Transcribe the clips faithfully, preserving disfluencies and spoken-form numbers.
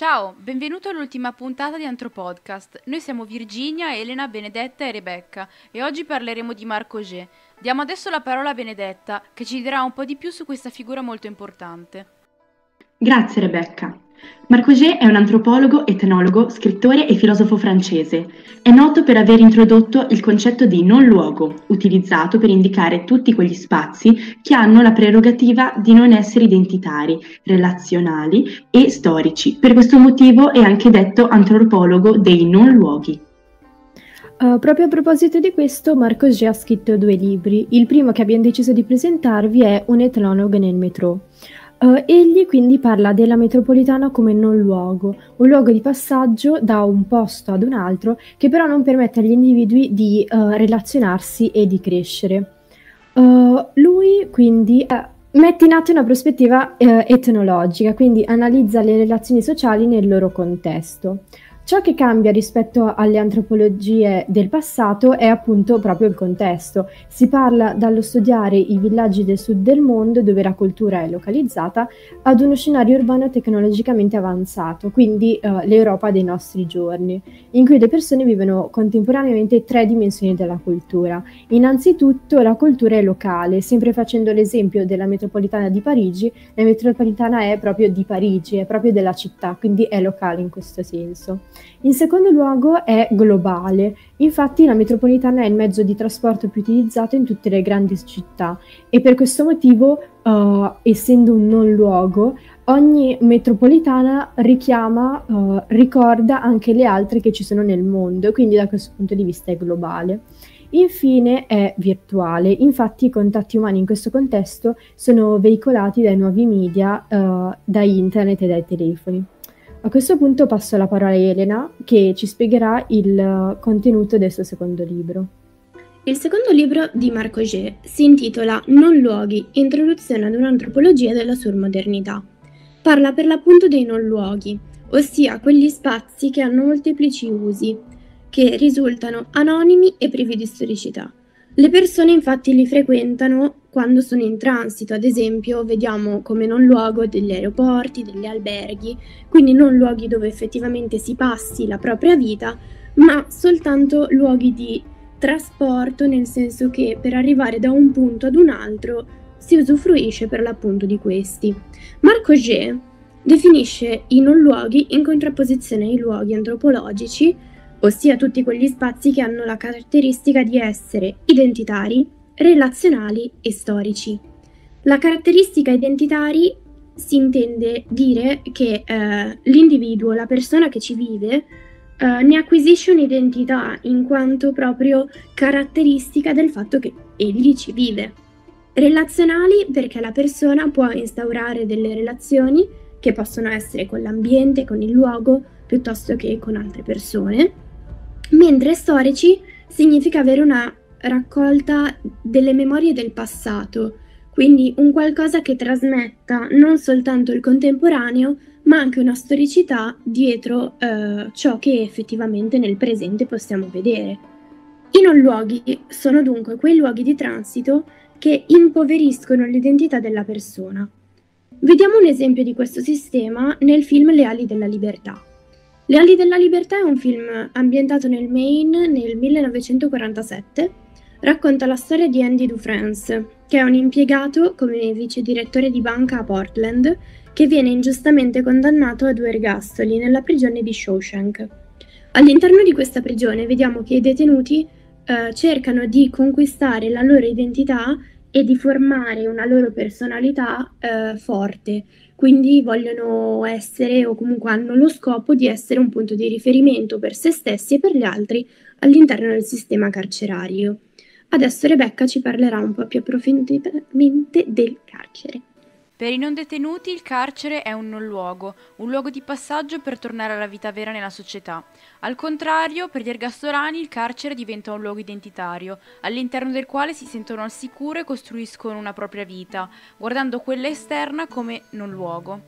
Ciao, benvenuto all'ultima puntata di Antropodcast. Noi siamo Virginia, Elena, Benedetta e Rebecca e oggi parleremo di Marc Augé. Diamo adesso la parola a Benedetta, che ci dirà un po' di più su questa figura molto importante. Grazie Rebecca. Marc Augé è un antropologo, etnologo, scrittore e filosofo francese. È noto per aver introdotto il concetto di non luogo, utilizzato per indicare tutti quegli spazi che hanno la prerogativa di non essere identitari, relazionali e storici. Per questo motivo è anche detto antropologo dei non luoghi. Uh, proprio a proposito di questo, Marc Augé ha scritto due libri. Il primo che abbiamo deciso di presentarvi è Un etnologo nel metro. Uh, egli quindi parla della metropolitana come non luogo, un luogo di passaggio da un posto ad un altro che però non permette agli individui di uh, relazionarsi e di crescere. Uh, lui quindi uh, mette in atto una prospettiva uh, etnologica, quindi analizza le relazioni sociali nel loro contesto. Ciò che cambia rispetto alle antropologie del passato è appunto proprio il contesto. Si parla dallo studiare i villaggi del sud del mondo, dove la cultura è localizzata, ad uno scenario urbano tecnologicamente avanzato, quindi eh, l'Europa dei nostri giorni, in cui le persone vivono contemporaneamente tre dimensioni della cultura. Innanzitutto la cultura è locale, sempre facendo l'esempio della metropolitana di Parigi. La metropolitana è proprio di Parigi, è proprio della città, quindi è locale in questo senso. In secondo luogo è globale, infatti la metropolitana è il mezzo di trasporto più utilizzato in tutte le grandi città e per questo motivo, uh, essendo un non luogo, ogni metropolitana richiama, uh, ricorda anche le altre che ci sono nel mondo, quindi da questo punto di vista è globale. Infine è virtuale, infatti i contatti umani in questo contesto sono veicolati dai nuovi media, uh, da internet e dai telefoni. A questo punto passo la parola a Elena, che ci spiegherà il contenuto del suo secondo libro. Il secondo libro di Marc Augé si intitola Non luoghi, introduzione ad un'antropologia della surmodernità. Parla per l'appunto dei non luoghi, ossia quegli spazi che hanno molteplici usi, che risultano anonimi e privi di storicità. Le persone infatti li frequentano quando sono in transito, ad esempio vediamo come non luogo degli aeroporti, degli alberghi, quindi non luoghi dove effettivamente si passi la propria vita, ma soltanto luoghi di trasporto, nel senso che per arrivare da un punto ad un altro si usufruisce per l'appunto di questi. Marc Augé definisce i non luoghi in contrapposizione ai luoghi antropologici, ossia tutti quegli spazi che hanno la caratteristica di essere identitari, relazionali e storici. La caratteristica identitari si intende dire che eh, l'individuo, la persona che ci vive, eh, ne acquisisce un'identità in quanto proprio caratteristica del fatto che egli ci vive. Relazionali perché la persona può instaurare delle relazioni che possono essere con l'ambiente, con il luogo, piuttosto che con altre persone. Mentre storici significa avere una raccolta delle memorie del passato, quindi un qualcosa che trasmetta non soltanto il contemporaneo, ma anche una storicità dietro eh, ciò che effettivamente nel presente possiamo vedere. I non luoghi sono dunque quei luoghi di transito che impoveriscono l'identità della persona. Vediamo un esempio di questo sistema nel film Le ali della libertà. Le ali della libertà è un film ambientato nel Maine nel millenovecentoquarantasette. Racconta la storia di Andy Dufresne, che è un impiegato come vice direttore di banca a Portland, che viene ingiustamente condannato a due ergastoli nella prigione di Shawshank. All'interno di questa prigione vediamo che i detenuti eh, cercano di conquistare la loro identità e di formare una loro personalità eh, forte. Quindi vogliono essere, o comunque hanno lo scopo di essere un punto di riferimento per se stessi e per gli altri all'interno del sistema carcerario. Adesso Rebecca ci parlerà un po' più approfonditamente del carcere. Per i non detenuti il carcere è un non luogo, un luogo di passaggio per tornare alla vita vera nella società. Al contrario, per gli ergastolani il carcere diventa un luogo identitario, all'interno del quale si sentono al sicuro e costruiscono una propria vita, guardando quella esterna come non luogo.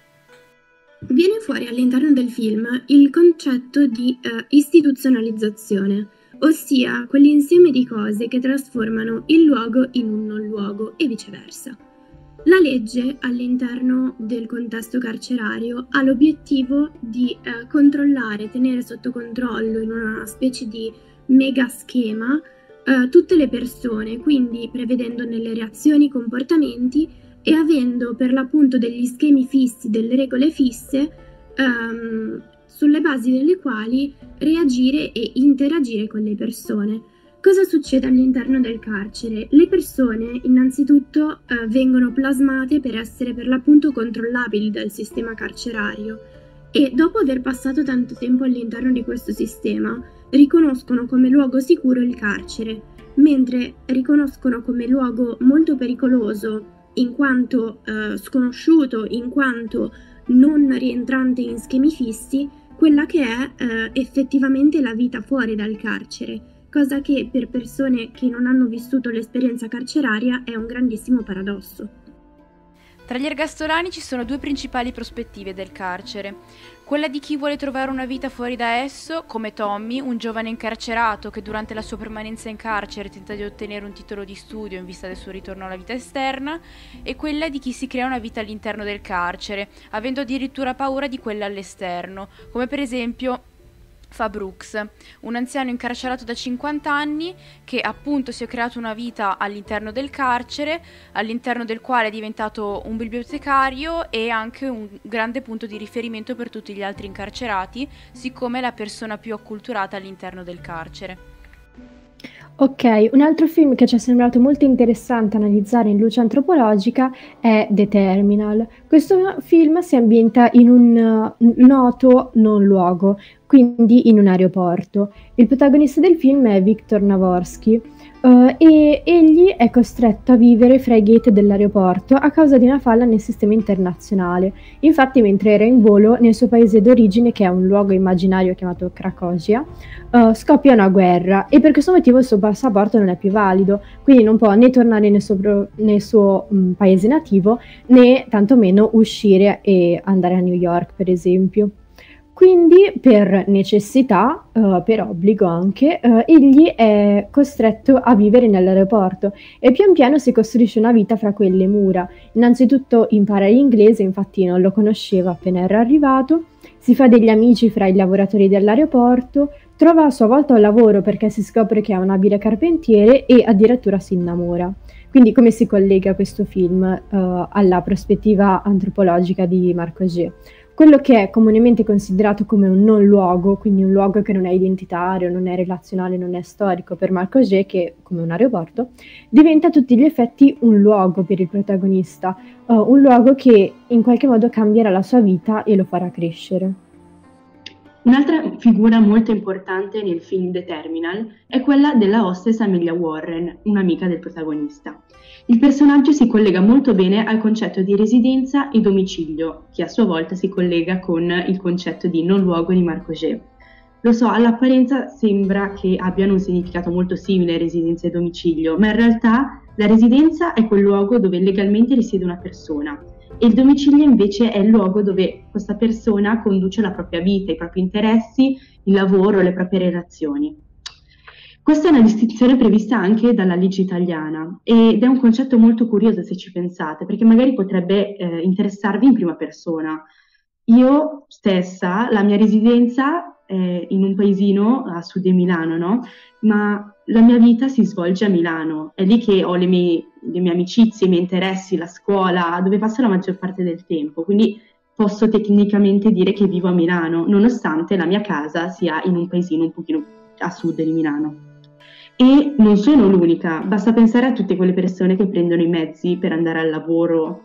Viene fuori all'interno del film il concetto di eh, istituzionalizzazione, ossia quell'insieme di cose che trasformano il luogo in un non luogo e viceversa. La legge all'interno del contesto carcerario ha l'obiettivo di eh, controllare, tenere sotto controllo in una specie di mega schema eh, tutte le persone, quindi prevedendo nelle reazioni comportamenti e avendo per l'appunto degli schemi fissi, delle regole fisse ehm, sulle basi delle quali reagire e interagire con le persone. Cosa succede all'interno del carcere? Le persone innanzitutto eh, vengono plasmate per essere per l'appunto controllabili dal sistema carcerario e dopo aver passato tanto tempo all'interno di questo sistema riconoscono come luogo sicuro il carcere, mentre riconoscono come luogo molto pericoloso in quanto eh, sconosciuto, in quanto non rientrante in schemi fissi, quella che è eh, effettivamente la vita fuori dal carcere. Cosa che per persone che non hanno vissuto l'esperienza carceraria è un grandissimo paradosso. Tra gli ergastolani ci sono due principali prospettive del carcere. Quella di chi vuole trovare una vita fuori da esso, come Tommy, un giovane incarcerato che durante la sua permanenza in carcere tenta di ottenere un titolo di studio in vista del suo ritorno alla vita esterna, e quella di chi si crea una vita all'interno del carcere, avendo addirittura paura di quella all'esterno, come per esempio fa Brooks, un anziano incarcerato da cinquanta anni che appunto si è creato una vita all'interno del carcere, all'interno del quale è diventato un bibliotecario e anche un grande punto di riferimento per tutti gli altri incarcerati, siccome è la persona più acculturata all'interno del carcere. Ok, un altro film che ci è sembrato molto interessante analizzare in luce antropologica è The Terminal. Questo film si ambienta in un uh, noto non luogo, quindi in un aeroporto. Il protagonista del film è Viktor Navorsky uh, e egli è costretto a vivere fra i gate dell'aeroporto a causa di una falla nel sistema internazionale. Infatti, mentre era in volo nel suo paese d'origine, che è un luogo immaginario chiamato Cracovia, uh, scoppia una guerra e per questo motivo il suo passaporto non è più valido, quindi non può né tornare nel suo, pro- nel suo mh, paese nativo né tantomeno uscire e andare a New York, per esempio. Quindi per necessità, uh, per obbligo anche, uh, egli è costretto a vivere nell'aeroporto e pian piano si costruisce una vita fra quelle mura. Innanzitutto impara l'inglese, infatti non lo conosceva appena era arrivato, si fa degli amici fra i lavoratori dell'aeroporto, trova a sua volta un lavoro perché si scopre che è un abile carpentiere e addirittura si innamora. Quindi come si collega questo film uh, alla prospettiva antropologica di Marc Augé? Quello che è comunemente considerato come un non luogo, quindi un luogo che non è identitario, non è relazionale, non è storico per Marc Augé, che come un aeroporto, diventa a tutti gli effetti un luogo per il protagonista, uh, un luogo che in qualche modo cambierà la sua vita e lo farà crescere. Un'altra figura molto importante nel film The Terminal è quella della hostess Amelia Warren, un'amica del protagonista. Il personaggio si collega molto bene al concetto di residenza e domicilio, che a sua volta si collega con il concetto di non luogo di Marc Augé. Lo so, all'apparenza sembra che abbiano un significato molto simile residenza e domicilio, ma in realtà la residenza è quel luogo dove legalmente risiede una persona e il domicilio invece è il luogo dove questa persona conduce la propria vita, i propri interessi, il lavoro, le proprie relazioni. Questa è una distinzione prevista anche dalla legge italiana ed è un concetto molto curioso se ci pensate, perché magari potrebbe eh, interessarvi in prima persona. Io stessa, la mia residenza è in un paesino a sud di Milano, no? Ma la mia vita si svolge a Milano, è lì che ho le mie, le mie amicizie, i miei interessi, la scuola, dove passo la maggior parte del tempo, quindi posso tecnicamente dire che vivo a Milano, nonostante la mia casa sia in un paesino un pochino a sud di Milano. E non sono l'unica, basta pensare a tutte quelle persone che prendono i mezzi per andare al lavoro,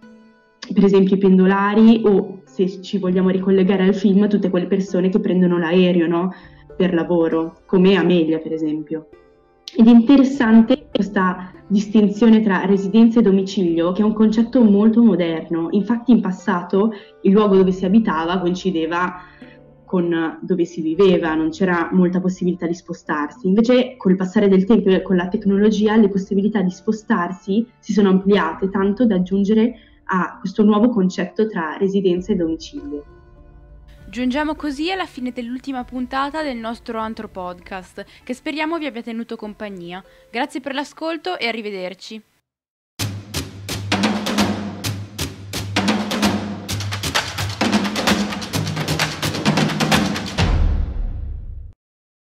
per esempio i pendolari, o se ci vogliamo ricollegare al film, tutte quelle persone che prendono l'aereo, no? Per lavoro, come Amelia per esempio. Ed è interessante questa distinzione tra residenza e domicilio, che è un concetto molto moderno. Infatti in passato il luogo dove si abitava coincideva con dove si viveva, non c'era molta possibilità di spostarsi. Invece col passare del tempo e con la tecnologia le possibilità di spostarsi si sono ampliate tanto da giungere a questo nuovo concetto tra residenza e domicilio. Giungiamo così alla fine dell'ultima puntata del nostro Antro Podcast, che speriamo vi abbia tenuto compagnia. Grazie per l'ascolto e arrivederci.